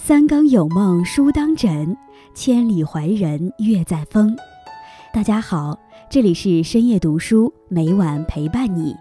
三更有梦书当枕，千里怀人月在风。大家好，这里是深夜读书，每晚陪伴你。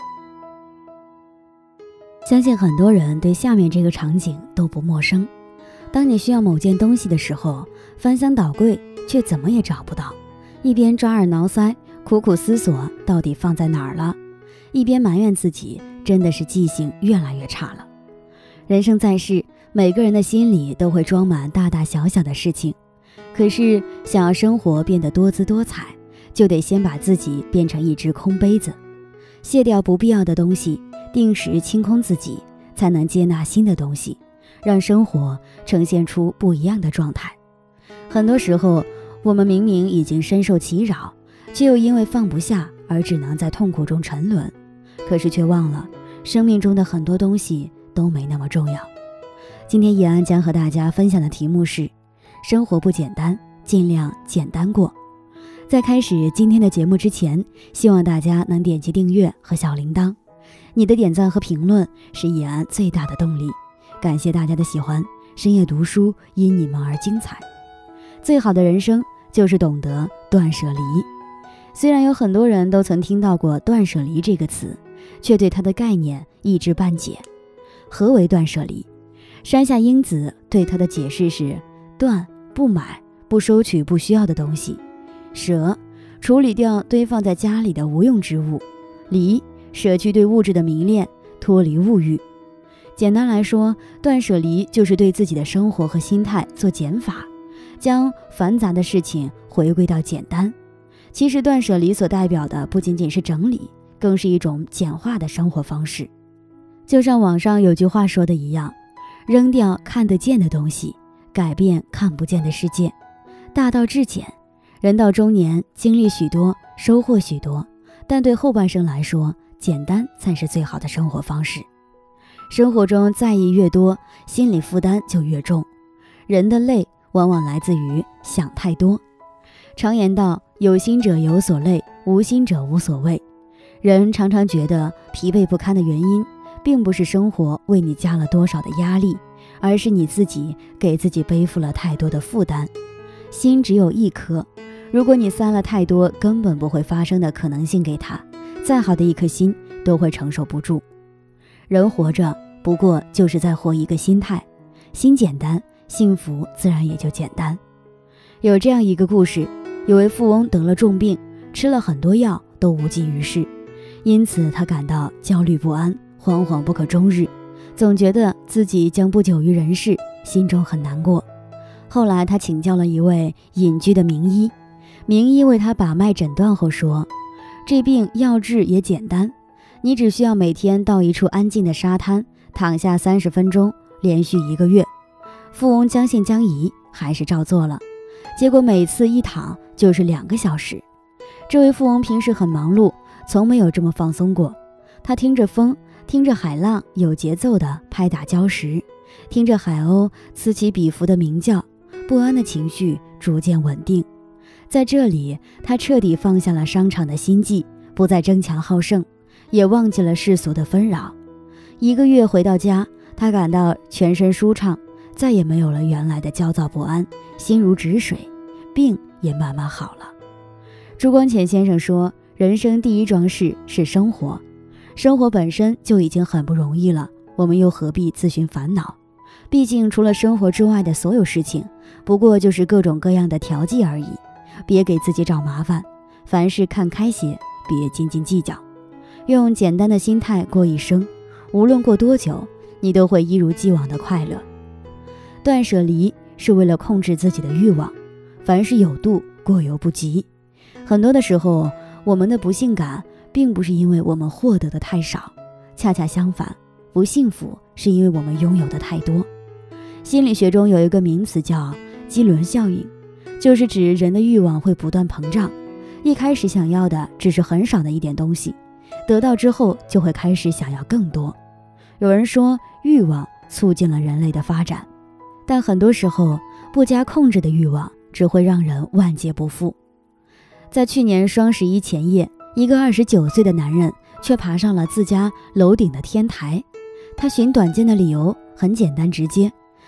相信很多人对下面这个场景都不陌生。当你需要某件东西的时候，翻箱倒柜却怎么也找不到，一边抓耳挠腮，苦苦思索到底放在哪儿了，一边埋怨自己真的是记性越来越差了。人生在世，每个人的心里都会装满大大小小的事情，可是想要生活变得多姿多彩，就得先把自己变成一只空杯子，卸掉不必要的东西，定时清空自己，才能接纳新的东西，让生活呈现出不一样的状态。很多时候，我们明明已经深受其扰，却又因为放不下而只能在痛苦中沉沦，可是却忘了生命中的很多东西都没那么重要。今天易安将和大家分享的题目是：生活不简单，尽量简单过。在开始今天的节目之前，希望大家能点击订阅和小铃铛，你的点赞和评论是易安最大的动力。感谢大家的喜欢，深夜读书因你们而精彩。最好的人生就是懂得断舍离。虽然有很多人都曾听到过断舍离这个词，却对它的概念一知半解。何为断舍离？山下英子对它的解释是：断，不买，不收取不需要的东西；舍，处理掉堆放在家里的无用之物；离，舍去对物质的迷恋，脱离物欲。简单来说，断舍离就是对自己的生活和心态做减法，将繁杂的事情回归到简单。其实断舍离所代表的不仅仅是整理，更是一种简化的生活方式。就像网上有句话说的一样，扔掉看得见的东西，改变看不见的世界。大道至简，人到中年，经历许多，收获许多，但对后半生来说，简单才是最好的生活方式。生活中在意越多，心理负担就越重。人的累往往来自于想太多。常言道，有心者有所累，无心者无所谓。人常常觉得疲惫不堪的原因，并不是生活为你加了多少的压力，而是你自己给自己背负了太多的负担。心只有一颗，如果你塞了太多根本不会发生的可能性给它，再好的一颗心都会承受不住。人活着不过就是在活一个心态，心简单，幸福自然也就简单。有这样一个故事，有位富翁得了重病，吃了很多药都无济于事，因此他感到焦虑不安，惶惶不可终日，总觉得自己将不久于人世，心中很难过。后来他请教了一位隐居的名医，名医为他把脉诊断后说，这病药治也简单，你只需要每天到一处安静的沙滩躺下30分钟，连续1个月。富翁将信将疑，还是照做了，结果每次一躺就是2个小时。这位富翁平时很忙碌，从没有这么放松过。他听着风，听着海浪有节奏地拍打礁石，听着海鸥此起彼伏的鸣叫，不安的情绪逐渐稳定。在这里，他彻底放下了商场的心计，不再争强好胜，也忘记了世俗的纷扰。1个月回到家，他感到全身舒畅，再也没有了原来的焦躁不安，心如止水，病也慢慢好了。朱光潜先生说，人生第一桩事是生活，生活本身就已经很不容易了，我们又何必自寻烦恼？毕竟除了生活之外的所有事情，不过就是各种各样的调剂而已，别给自己找麻烦，凡事看开些，别斤斤计较，用简单的心态过一生，无论过多久，你都会一如既往的快乐。断舍离是为了控制自己的欲望，凡事有度，过犹不及。很多的时候，我们的不幸感并不是因为我们获得的太少，恰恰相反，不幸福是因为我们拥有的太多。心理学中有一个名词叫基伦效应，就是指人的欲望会不断膨胀，一开始想要的只是很少的一点东西，得到之后就会开始想要更多。有人说欲望促进了人类的发展，但很多时候不加控制的欲望只会让人万劫不复。在去年双11前夜，一个29岁的男人却爬上了自家楼顶的天台。他寻短见的理由很简单直接，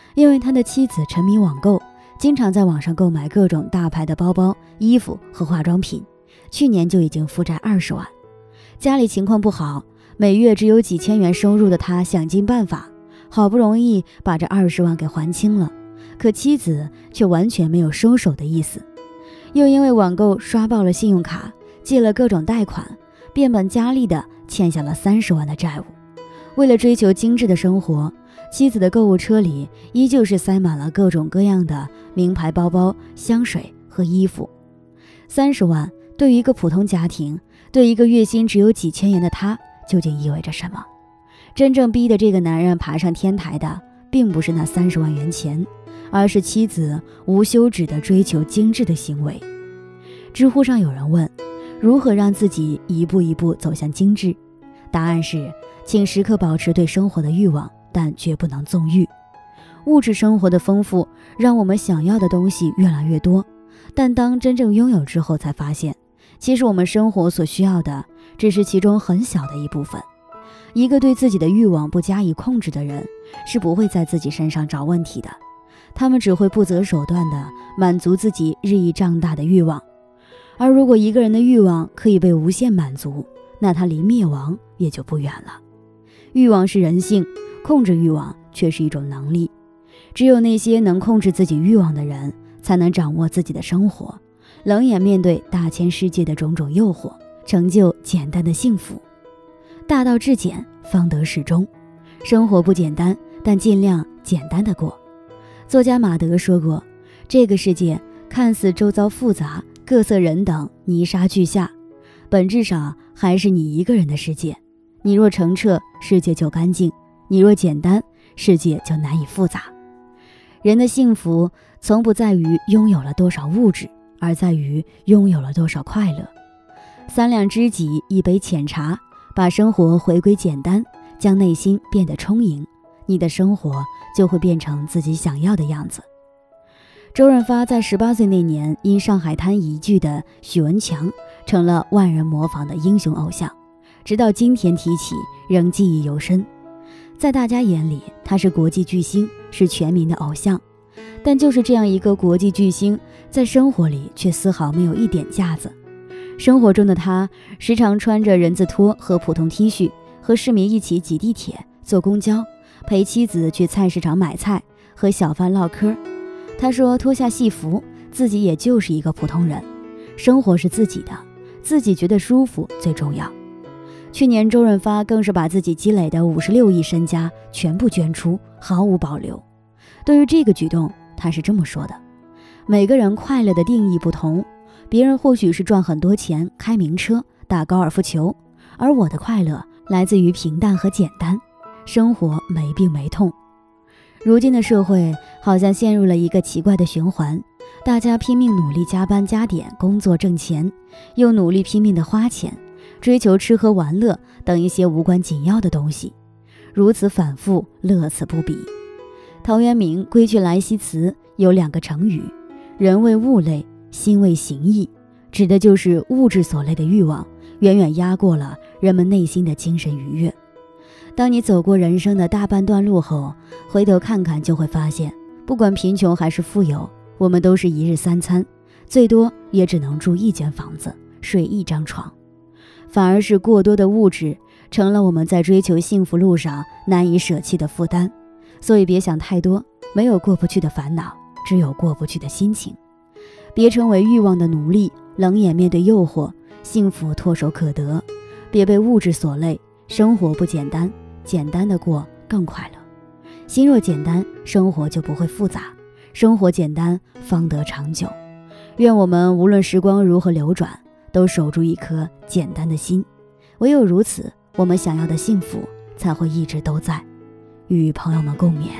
因为他的妻子沉迷网购，经常在网上购买各种大牌的包包、衣服和化妆品，去年就已经负债20万。家里情况不好，每月只有几千元收入的他想尽办法，好不容易把这20万给还清了，可妻子却完全没有收手的意思，又因为网购刷爆了信用卡，借了各种贷款，变本加厉地欠下了30万的债务。为了追求精致的生活，妻子的购物车里依旧是塞满了各种各样的名牌包包、香水和衣服。30万对于一个普通家庭，对一个月薪只有几千元的他，究竟意味着什么？真正逼得这个男人爬上天台的，并不是那30万元钱，而是妻子无休止的追求精致的行为。知乎上有人问，如何让自己一步一步走向精致？答案是，请时刻保持对生活的欲望，但绝不能纵欲。物质生活的丰富让我们想要的东西越来越多，但当真正拥有之后，才发现其实我们生活所需要的只是其中很小的一部分。一个对自己的欲望不加以控制的人，是不会在自己身上找问题的，他们只会不择手段地满足自己日益胀大的欲望。而如果一个人的欲望可以被无限满足，那他离灭亡也就不远了。欲望是人性，控制欲望却是一种能力。只有那些能控制自己欲望的人，才能掌握自己的生活，冷眼面对大千世界的种种诱惑，成就简单的幸福。大道至简，方得始终。生活不简单，但尽量简单的过。作家马德说过，这个世界看似周遭复杂，各色人等泥沙俱下，本质上还是你一个人的世界。你若澄澈，世界就干净；你若简单，世界就难以复杂。人的幸福从不在于拥有了多少物质，而在于拥有了多少快乐。3两知己，一杯浅茶，把生活回归简单，将内心变得充盈，你的生活就会变成自己想要的样子。周润发在18岁那年，因上海滩一句的许文强，成了万人模仿的英雄偶像，直到今天提起，仍记忆犹深。在大家眼里，他是国际巨星，是全民的偶像。但就是这样一个国际巨星，在生活里却丝毫没有一点架子。生活中的他，时常穿着人字拖和普通 T 恤，和市民一起挤地铁、坐公交，陪妻子去菜市场买菜，和小贩唠嗑。他说，脱下戏服，自己也就是一个普通人，生活是自己的，自己觉得舒服最重要。去年周润发更是把自己积累的56亿身家全部捐出，毫无保留。对于这个举动，他是这么说的：每个人快乐的定义不同，别人或许是赚很多钱、开名车、打高尔夫球，而我的快乐来自于平淡和简单，生活没病没痛。如今的社会好像陷入了一个奇怪的循环，大家拼命努力加班加点工作挣钱，又努力拼命的花钱，追求吃喝玩乐等一些无关紧要的东西，如此反复，乐此不彼。陶渊明《归去来兮辞》有2个成语，人为物类，心为形役，指的就是物质所类的欲望远远压过了人们内心的精神愉悦。当你走过人生的大半段路后，回头看看，就会发现，不管贫穷还是富有，我们都是一日3餐，最多也只能住1间房子，睡1张床。反而是过多的物质成了我们在追求幸福路上难以舍弃的负担。所以别想太多，没有过不去的烦恼，只有过不去的心情。别成为欲望的奴隶，冷眼面对诱惑，幸福唾手可得。别被物质所累，生活不简单，简单的过更快乐。心若简单，生活就不会复杂，生活简单方得长久。愿我们无论时光如何流转，都守住一颗简单的心，唯有如此，我们想要的幸福才会一直都在。与朋友们共勉。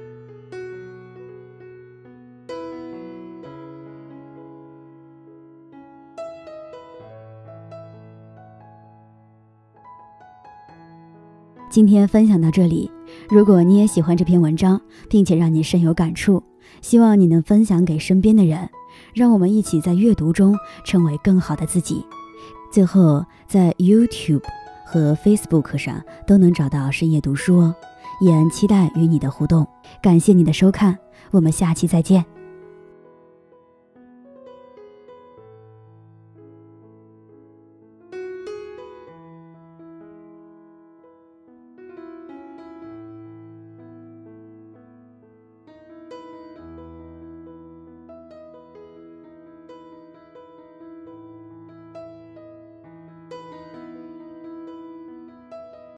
今天分享到这里，如果你也喜欢这篇文章，并且让你深有感触，希望你能分享给身边的人，让我们一起在阅读中成为更好的自己。最后，在 YouTube 和 Facebook 上都能找到深夜读书哦， 也期待与你的互动。感谢你的收看，我们下期再见。